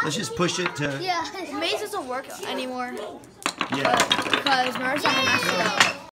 Let's just push it to. Yeah. Maze doesn't work anymore. Yeah. Because Marissa has to go.